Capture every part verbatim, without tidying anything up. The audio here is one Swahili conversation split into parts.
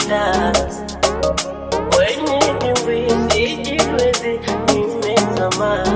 kupenda. Wenye dimbwi sijiwezi nimezama.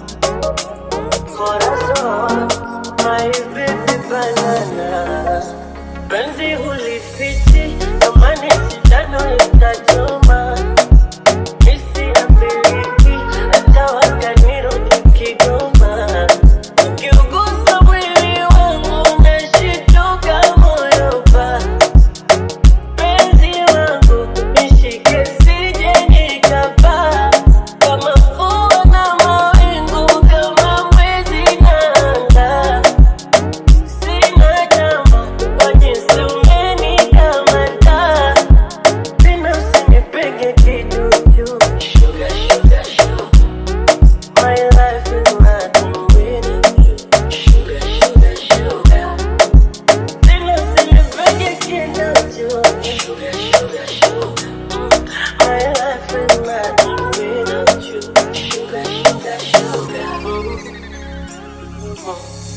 Corazon, my baby banana. Penzi hulifiti, amani sitano itajoma. Misi apeliki, hata wakanirudi Kigoma. Ukiugusa mwili wangu, nashituka moyo pa. Penzi wangu, nishike sije nikapaa. Kama mvua na mawingu, kama mwezi na anga. Sina jambo, kwa jinsi umenikamata. Tena usinipige kiduchu. Sugar, sugar, sugar. My life is nothing without you. Sugar, sugar, sugar. Tena usinipige kiduchu. Sugar, sugar, sugar. My life is nothing without you. Sugar, sugar, sugar.